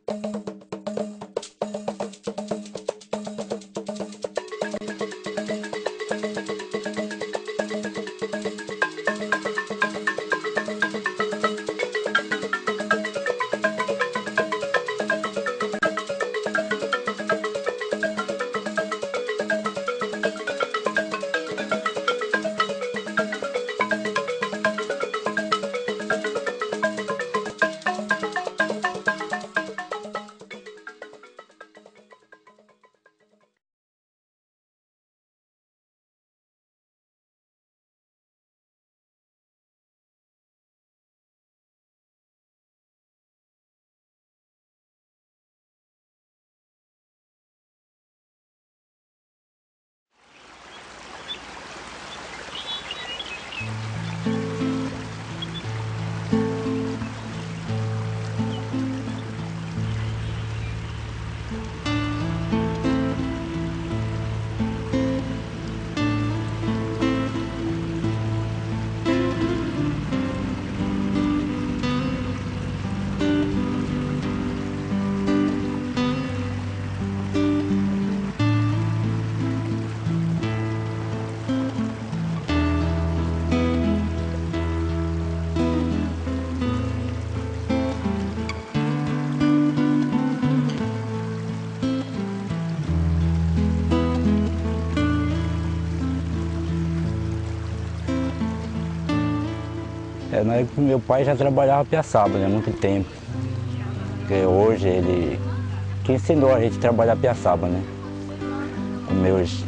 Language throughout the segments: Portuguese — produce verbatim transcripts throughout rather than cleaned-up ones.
É, na época meu pai já trabalhava piaçaba, né, há muito tempo. Porque hoje ele que ensinou a gente a trabalhar piaçaba, né. Com meus,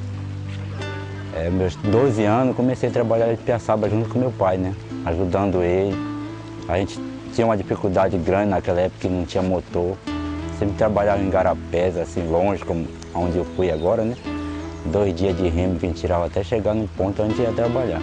é, meus doze anos comecei a trabalhar de piaçaba junto com meu pai, né, ajudando ele. A gente tinha uma dificuldade grande naquela época que não tinha motor. Sempre trabalhava em garapés, assim, longe, como onde eu fui agora, né. Dois dias de remo que a gente tirava até chegar no ponto onde ia trabalhar.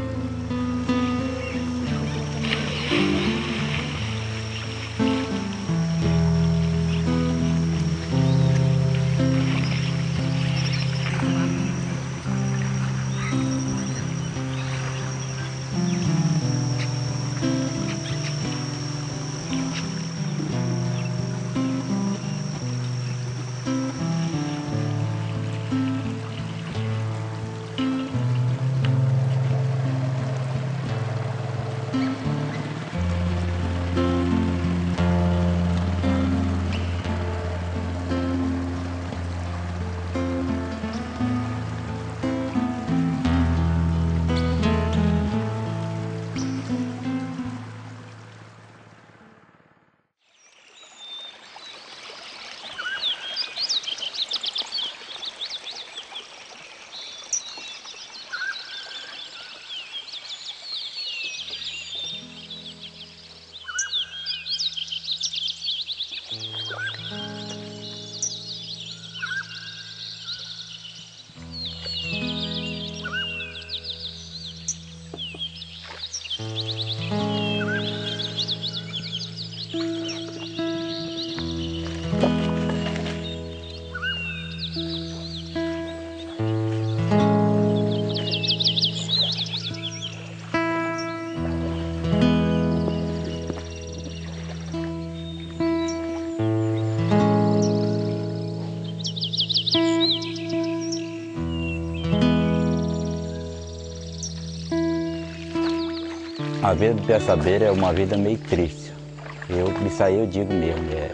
A vida do piaçabeiro é uma vida meio triste. Eu, isso aí eu digo mesmo. É,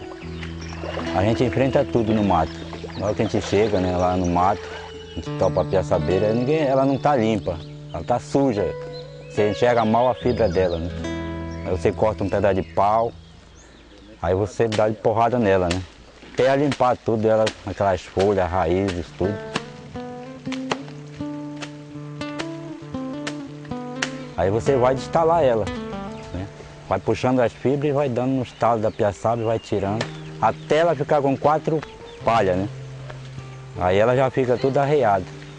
a gente enfrenta tudo no mato. Na hora que a gente chega, né, lá no mato, a gente topa a piaçabeira, ninguém, ela não está limpa, ela está suja. Você enxerga mal a fibra dela, né? Aí você corta um pedaço de pau, aí você dá de porrada nela, né? Até limpar tudo, ela, aquelas folhas, raízes, tudo. Aí você vai destalar ela, né? Vai puxando as fibras e vai dando nos talos da piaçaba e vai tirando, até ela ficar com quatro palhas, né? Aí ela já fica toda arreada.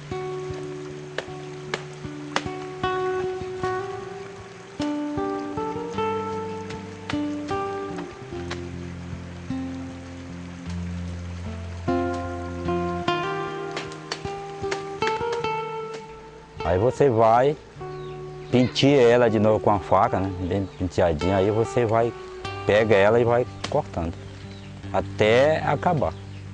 Aí você vai pentear ela de novo com a faca, né? Bem penteadinha, aí você vai, pega ela e vai cortando. até acabar.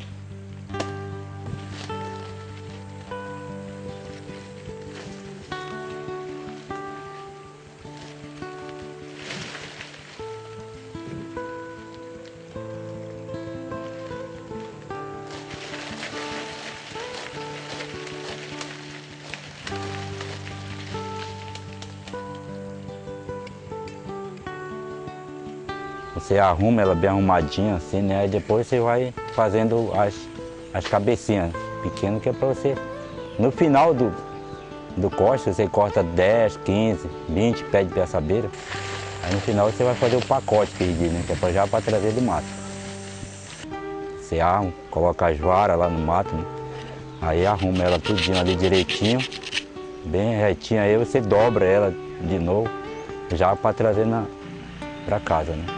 Você arruma ela bem arrumadinha assim, né? E depois você vai fazendo as, as cabecinhas pequenas, que é para você... No final do, do corte, você corta dez, quinze, vinte pés de piaçabeira. Aí no final você vai fazer o pacote que ele diz, né? Que é pra, já para trazer do mato. Você arruma, coloca as varas lá no mato, né? Aí arruma ela tudinho ali direitinho, bem retinha. Aí você dobra ela de novo, já para trazer na, pra casa, né?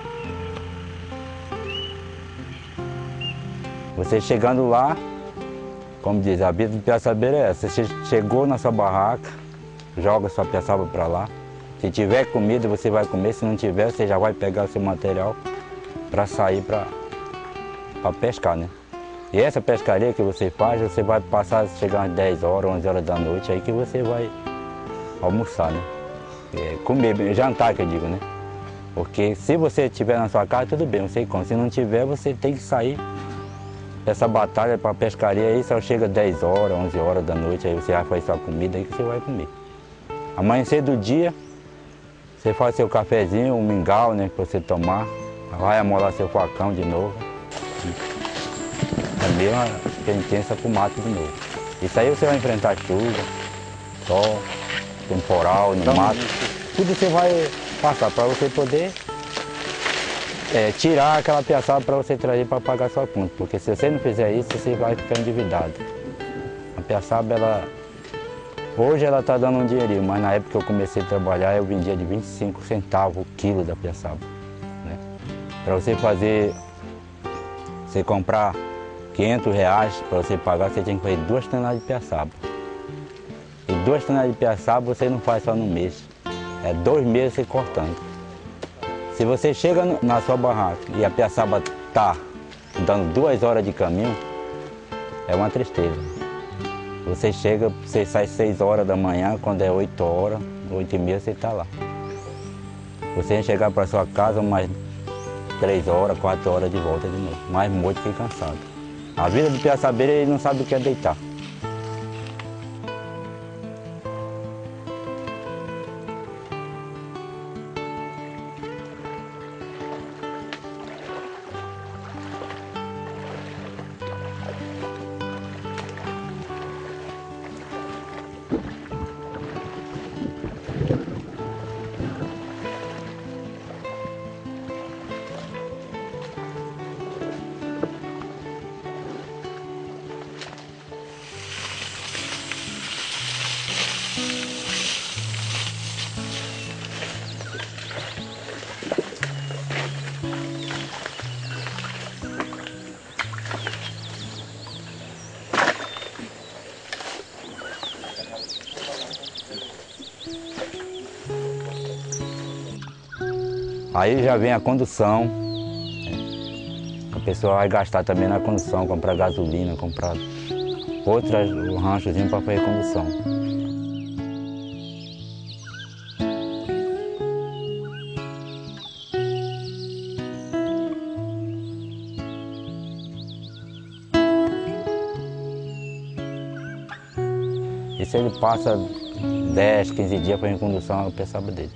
Você chegando lá, como diz, a vida do piaçabeira é essa. Você chegou na sua barraca, joga sua piaçaba para lá. Se tiver comida, você vai comer. Se não tiver, você já vai pegar o seu material para sair para pescar, né? E essa pescaria que você faz, você vai passar, chegar às dez horas, onze horas da noite, aí que você vai almoçar, né? É, comer, jantar que eu digo, né? Porque se você estiver na sua casa, tudo bem, você come. Se não tiver, você tem que sair. Essa batalha para pescaria aí só chega dez horas, onze horas da noite, aí você vai fazer sua comida aí que você vai comer. Amanhecer do dia, você faz seu cafezinho, um mingau, né, para você tomar, vai amolar seu facão de novo. É mesmo a penitência para o mato de novo. Isso aí você vai enfrentar chuva, sol, temporal, no mato, tudo você vai passar para você poder É, tirar aquela piaçaba para você trazer para pagar sua conta, porque se você não fizer isso, você vai ficar endividado. A piaçaba, ela, hoje ela está dando um dinheirinho, mas na época que eu comecei a trabalhar, eu vendia de vinte e cinco centavos o quilo da piaçaba, né? Para você fazer, você comprar quinhentos reais para você pagar, você tem que fazer duas toneladas de piaçaba. E duas toneladas de piaçaba você não faz só no mês, é dois meses você cortando. Se você chega na sua barraca e a piaçaba está dando duas horas de caminho, é uma tristeza. Você chega, você sai seis horas da manhã, quando é oito horas, oito e meia você está lá. Você vai chegar para sua casa mais três horas, quatro horas de volta de novo, mais morto que cansado. A vida do piaçabeiro, ele não sabe o que é deitar. Aí já vem a condução, a pessoa vai gastar também na condução, comprar gasolina, comprar outras ranchozinhos para fazer condução. E se ele passa dez, quinze dias fazendo condução, eu pensava dele.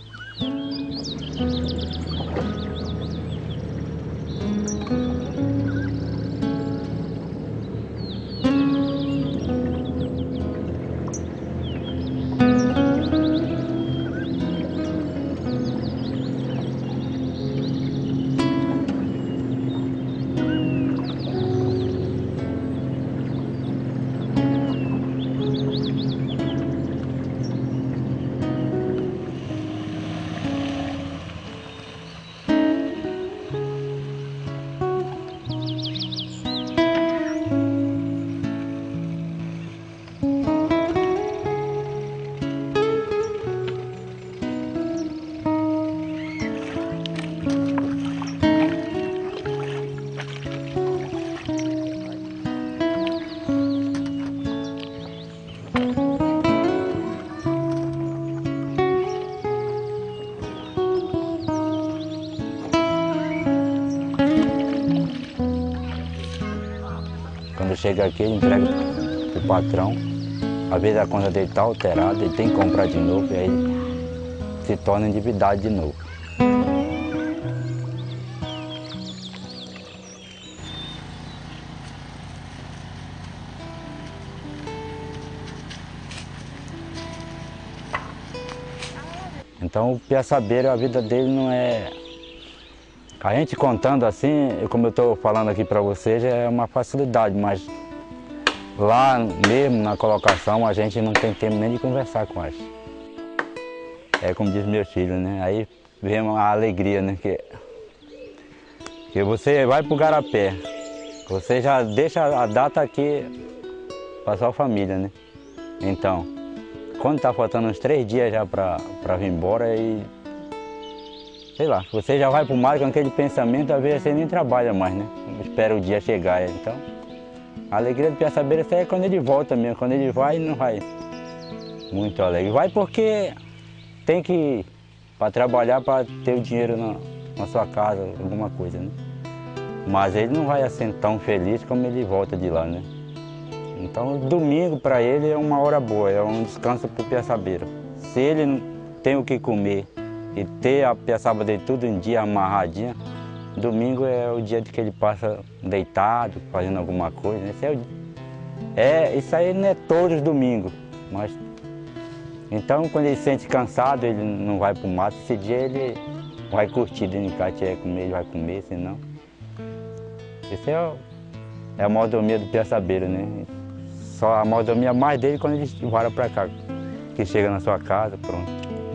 Quando chega aqui, ele entrega para o patrão. Às vezes a conta dele está alterada, ele tem que comprar de novo e aí ele se torna endividado de novo. Então o piaçabeiro, a vida dele não é... A gente contando assim, como eu estou falando aqui para vocês, é uma facilidade, mas lá mesmo na colocação a gente não tem tempo nem de conversar com eles. É como diz meus filhos, né? Aí vem a alegria, né? Que, que você vai para o Igarapé, você já deixa a data aqui para sua família, né? Então, quando está faltando uns três dias já para vir embora e... Sei lá, você já vai para o mar com aquele pensamento, às vezes você nem trabalha mais, né? Espera o dia chegar, então... A alegria do piaçabeiro é quando ele volta mesmo, quando ele vai, não vai muito alegre. Vai porque tem que... para trabalhar, para ter o dinheiro na, na sua casa, alguma coisa, né? Mas ele não vai assim tão feliz como ele volta de lá, né? Então, domingo para ele é uma hora boa, é um descanso para o piaçabeiro. Se ele não tem o que comer e ter a piaçaba dele tudo em dia amarradinha, domingo é o dia de que ele passa deitado, fazendo alguma coisa. Esse é, o... é, isso aí não é todos os domingos, mas... Então, quando ele se sente cansado, ele não vai para o mato, esse dia ele vai curtir dentro de casa, tiver comer, ele vai comer, senão... Esse é, o... é a mordomia do piaçabeiro, né? Só a mordomia mais dele quando ele vai para cá, que chega na sua casa, pronto.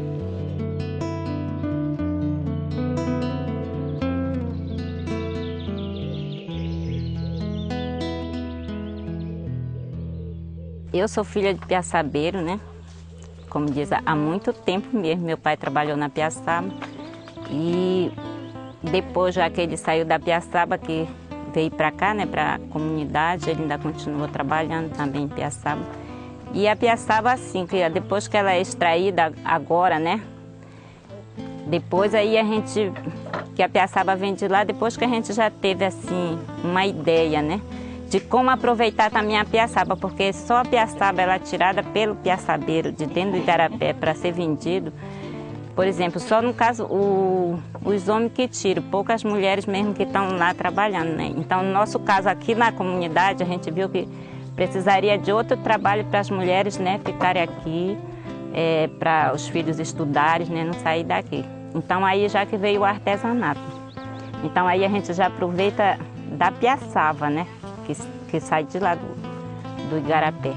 Eu sou filha de piaçabeiro, né? Como diz, há muito tempo mesmo. Meu pai trabalhou na piaçaba e depois, já que ele saiu da piaçaba, que veio para cá, né, para a comunidade, ele ainda continuou trabalhando também em piaçaba. E a piaçaba, assim, que depois que ela é extraída agora, né? Depois aí a gente, que a piaçaba vem de lá, depois que a gente já teve, assim, uma ideia, né? De como aproveitar também a piaçaba, porque só a piaçaba ela é tirada pelo piaçabeiro de dentro do Igarapé para ser vendido. Por exemplo, só no caso o, os homens que tiram, poucas mulheres mesmo que estão lá trabalhando, né? Então, no nosso caso aqui na comunidade, a gente viu que precisaria de outro trabalho para as mulheres, né, ficarem aqui, é, para os filhos estudarem, né, não sair daqui. Então, aí já que veio o artesanato. Então, aí a gente já aproveita da piaçava, né? Que, que sai de lá do, do Igarapé.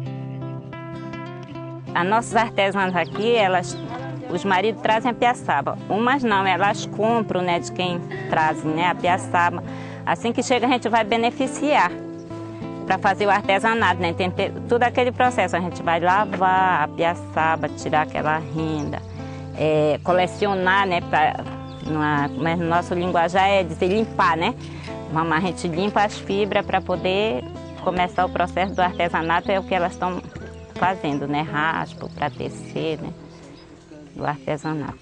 As nossas artesãs aqui, elas, os maridos trazem a piaçaba. Umas não, elas compram, né, de quem trazem, né, a piaçaba. Assim que chega a gente vai beneficiar para fazer o artesanato, né? Tem todo aquele processo, a gente vai lavar a piaçaba, tirar aquela renda, é, colecionar, né, pra, numa, mas no nosso linguajar é dizer limpar, né? A gente limpa as fibras para poder começar o processo do artesanato, é o que elas estão fazendo, né? Raspo para tecer, né? Do artesanato.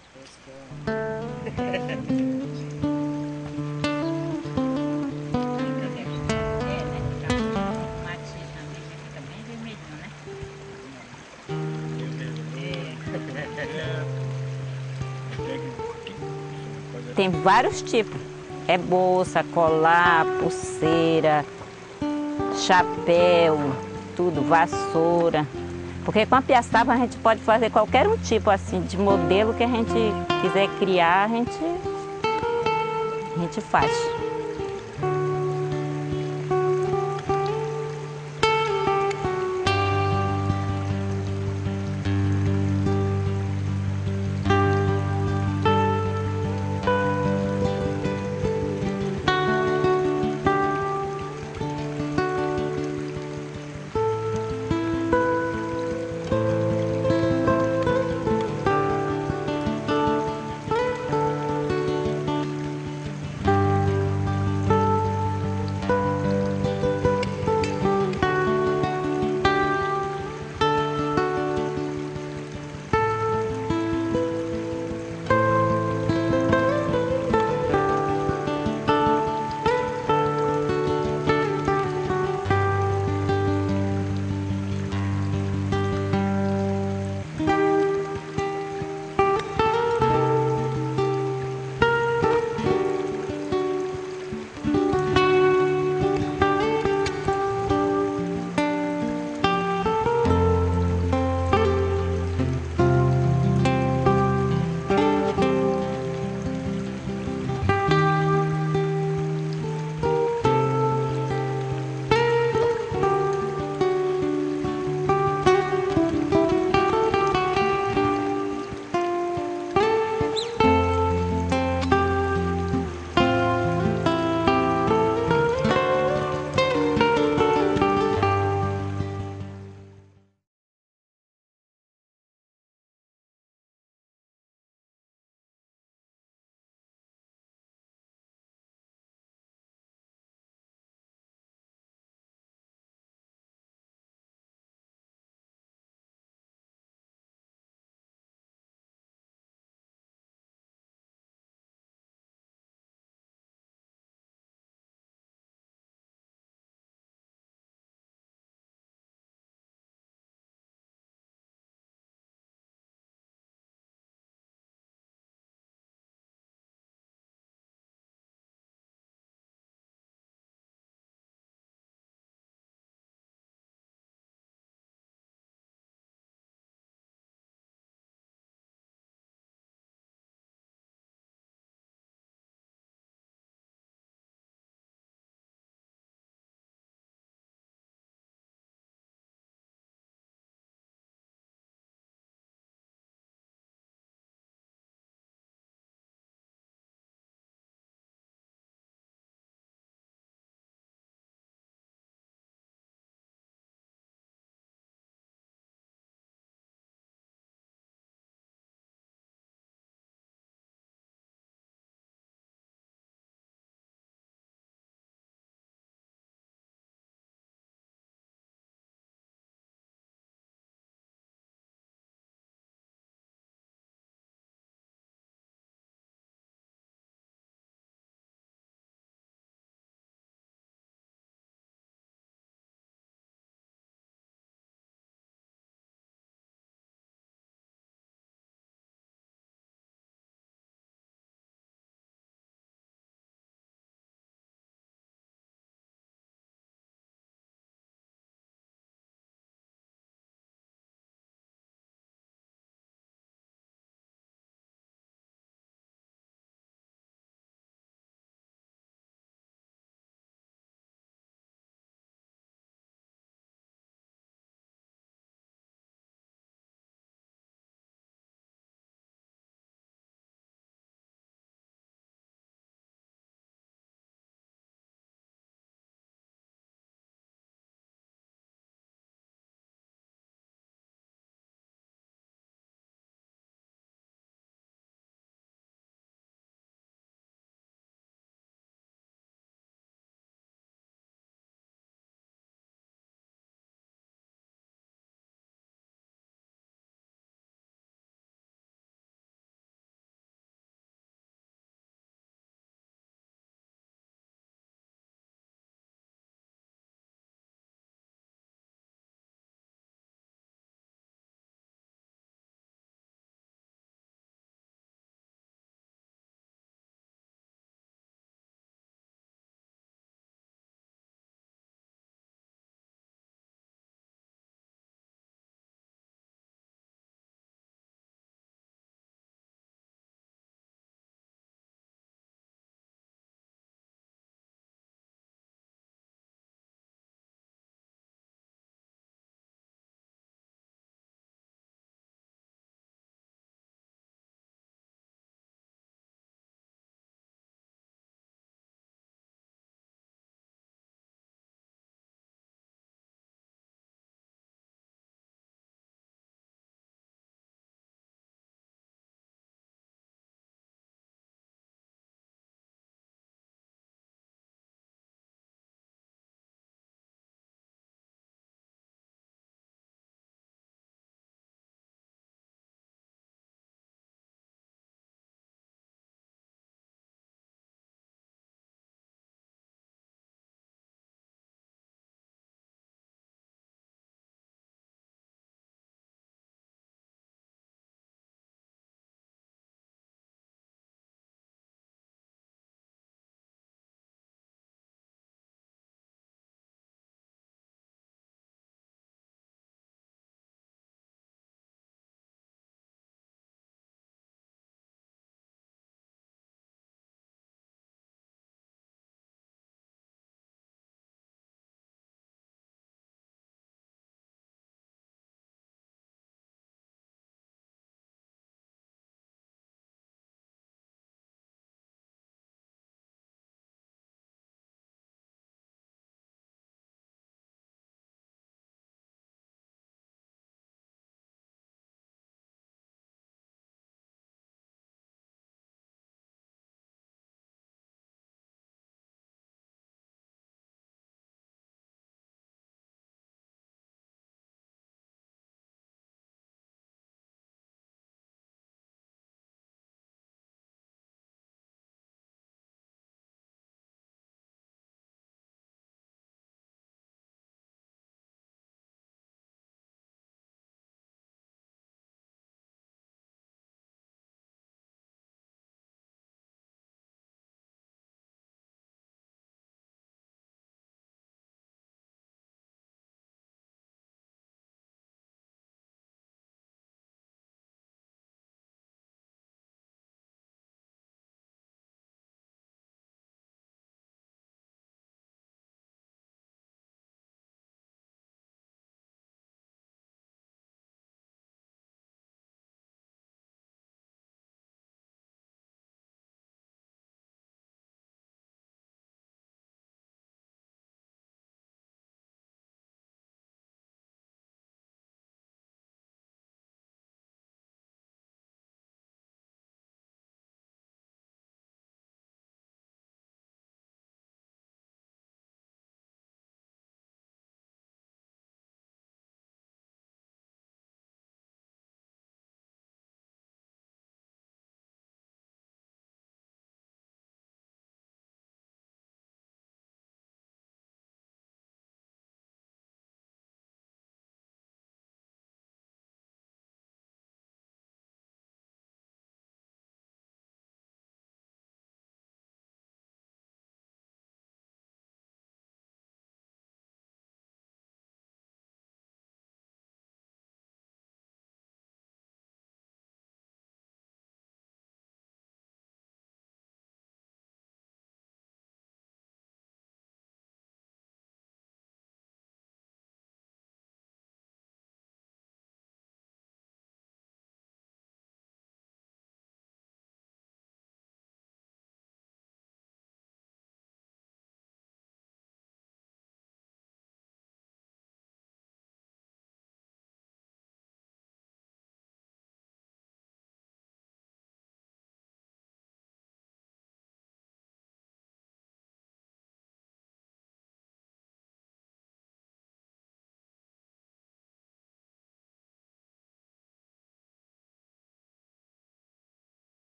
Tem vários tipos. É bolsa, colar, pulseira, chapéu, tudo, vassoura. Porque com a piaçaba a gente pode fazer qualquer um tipo assim de modelo que a gente quiser criar, a gente, a gente faz.